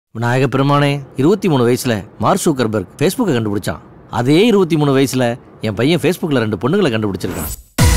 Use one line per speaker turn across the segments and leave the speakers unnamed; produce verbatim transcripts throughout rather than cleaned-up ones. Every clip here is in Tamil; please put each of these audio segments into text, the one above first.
விநாயக பெருமானே, இருபத்தி மூணு வயசுல மார்க் ஜுக்கர்பர்க் ஃபேஸ்புக்கை கண்டுபிடிச்சான். அதே இருபத்தி மூணு வயசுல என் பையன் ஃபேஸ்புக்கில் ரெண்டு பொண்ணுங்களை கண்டுபிடிச்சிருக்கான்.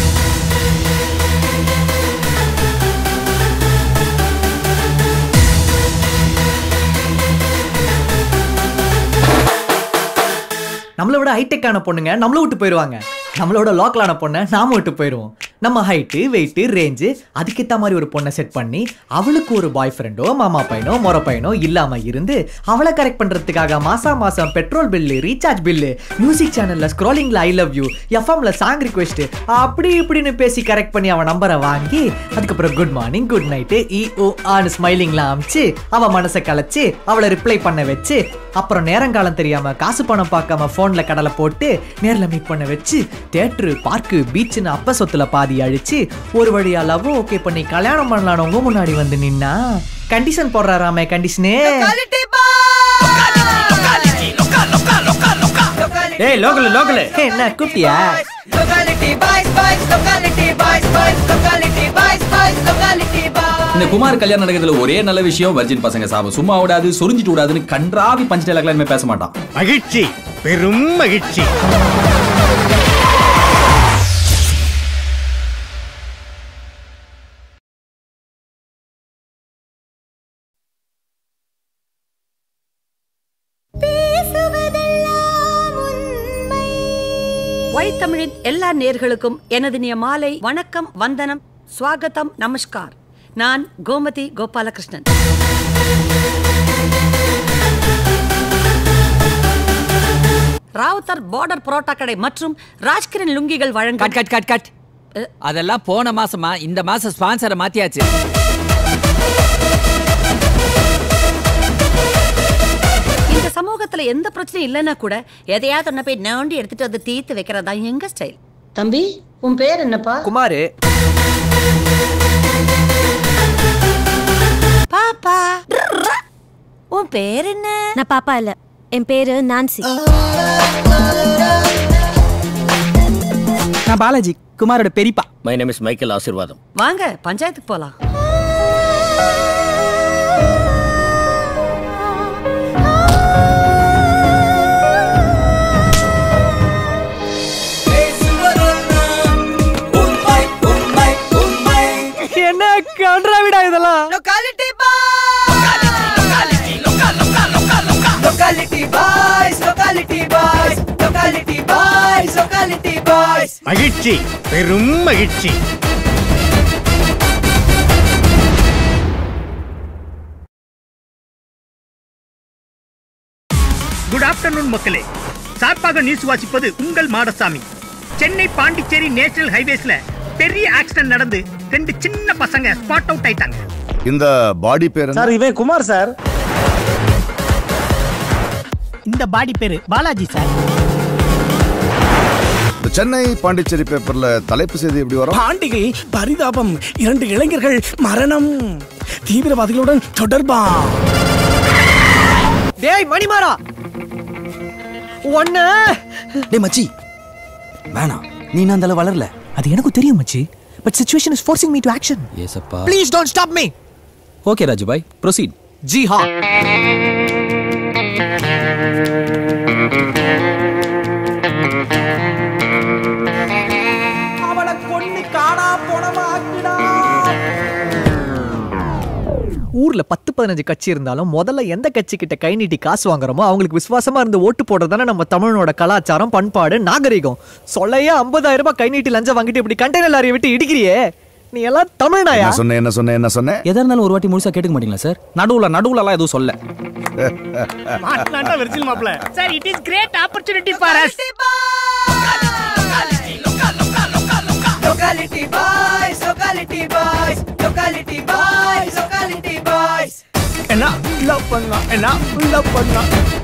நம்மளை விட ஹைடெக்கான பொண்ணுங்க நம்மளை விட்டு போயிடுவாங்க. நம்மளோட லோக்கலான பொண்ணை நாம விட்டு போயிடுவோம். நம்ம ஹைட்டு வெயிட்டு ரேஞ்சு அதுக்கேற்ற மாதிரி ஒரு பொண்ணை செட் பண்ணி அவளுக்கு ஒரு பாய் ஃப்ரெண்டோ மாமா பையனோ மொர பையனோ இல்லாம இருந்து அவளை கரெக்ட் பண்றதுக்காக மாசா மாசம் petrol bill recharge bill music சேனல்ல ஸ்க்ரோலிங்ல ஐ லவ் யூ எஃப்எம்ல சாங் ரிக்வெஸ்ட் அப்படி இப்படின்னு பேசி கரெக்ட் பண்ணி அவன் நம்பரை வாங்கி அதுக்கப்புறம் குட் மார்னிங் குட் நைட்டு இ ஓ ஆன்னு ஸ்மைலிங்லாம் அமிச்சு அவன் மனசை கலைச்சு அவளை ரிப்ளை பண்ண வச்சு அப்புறம் நேரங்காலம் தெரியாம காசு பணம் பார்க்காம போன்ல கடலை போட்டு நேர்ல மீட் பண்ண வச்சு தியேட்டரு பார்க்கு பீச்சுன்னு அப்ப சொத்துல பாதி அழிச்சு ஒரு வழியா லவ் ஓகே பண்ணி கல்யாணம் பண்ணலானவங்க முன்னாடி வந்து நின்னா கண்டிஷன் போடுறாராமே கண்டிஷனே.
ஏய் லோக்கல் லோக்கல்
என்ன கூப்பிட்டியா?
இந்த குமார் கல்யாணம் நடக்கிறதுல ஒரே நல்ல விஷயம் வர்ஜின் பசங்க சாபம் சும்மா விடாது சொரிஞ்சிட்டு விடாதுன்னு கன்றாவி பஞ்ச் டைலாக்ல பேச மாட்டான்.
மகிழ்ச்சி, பெரும் மகிழ்ச்சி.
ஒய் தமிழின் எல்லா நேர்களுக்கும் எனது நிய மாலை வணக்கம், வந்தனம், ஸ்வாகத்தம், நமஸ்கார். நான் கோமதி கோபாலகிருஷ்ணன். ராவுத்தர் பார்டர் புரோட்டா கடை மற்றும் ராஜ்கிரண் லுங்கிகள் வழங்க
கட் கட் கட் கட் அதெல்லாம் போன மாசமா, இந்த மாசம் ஸ்பான்சரை மாத்தியாச்சு.
இந்த சமூகத்துல எந்த பிரச்சனையும் இல்லைன்னா கூட எதையாவது ஒன்ன போய் நோண்டி எடுத்துட்டு வந்து தீர்த்து வைக்கிறதா எங்க ஸ்டைல்.
தம்பி, உன் பேர் என்னப்பா?
குமாரு.
பாப்பா. உன் பேர் என்ன?
நான் பாப்பா இல்ல, என் பேரு நான்சி.
நான் பாலாஜி, குமாரோட பெரியப்பா.
மை நேம் இஸ் மைக்கேல் ஆசீர்வாதம்.
வாங்க பஞ்சாயத்துக்கு போலாம்.
என்ன கன்றாவிடா இதெல்லாம்?
Locality boys, locality boys, locality boys, locality boys, locality boys.
மகிழ்ச்சி, பெரும் மகிழ்ச்சி. குட் ஆஃப்டர்நூன் மக்களே. சார்பாக நியூஸ் வாசிப்பது உங்கள் மாடசாமி. சென்னை பாண்டிச்சேரி நேஷனல் ஹைவேஸ்ல பெரிய ஆக்சிடென்ட் நடந்து ரெண்டு சின்ன பசங்க ஸ்பாட் அவுட் ஆயிட்டாங்க.
இந்த பாடி பேர்
சார், இவன் குமார் சார்.
இந்த பாடி பேரு பாலாஜி சார்.
சென்னை பாண்டிச்சேரி பேப்பர்ல தலைப்பு செய்தி எப்படி வரும்?
பாண்டிகை பரிதாபம், இரண்டு இளைஞர்கள் மரணம், தீவிரவாதிகளுடன் தொடர்பா.
டேய் மணிமாரா, ஒண்ணு.
டேய் மச்சி, வேணாம், நீ நான் தல வளரல.
அது எனக்கு தெரியும் மச்சி, but situation is forcing me to action.
Yes அப்பா.
Please don't stop me.
Okay Raju bye, proceed.
जी हाँ. அவளை கொன்னு காணா போனவா ஆக்கிடா. ஊர்ல பத்து பதினஞ்சு கட்சி இருந்தாலும் முதல்ல எந்த கட்சி கிட்ட கை நீட்டி காசு வாங்குறோமோ அவங்களுக்கு விசுவாசமா இருந்து ஓட்டு போடுறதானே நம்ம தமிழனோட கலாச்சாரம், பண்பாடு, நாகரிகம். சொல்லையே ஐம்பதாயிரம் ரூபாய் கை நீட்டி லஞ்சம் வாங்கிட்டு இப்படி கண்டெய்னர் லாரியை விட்டு இடிக்கிறியே, நீ எல்லாம் தமிழ்நாயா?
என்ன சொன்ன என்ன சொன்ன என்ன சொன்ன?
எதா இருந்தாலும் ஒரு வாட்டி முழுசா கேட்க மாட்டீங்களா சார்? நடுவுல நடுவுல எல்லாம் எதுவும் சொல்ல.
மாட்டலாண்டா வெர்ஜின் மாப்ள. Sir, it is great opportunity for us.
Locality boys, locality boys, locality boys, locality boys.
என்ன லவ் பண்ணா, என்ன லவ் பண்ணா.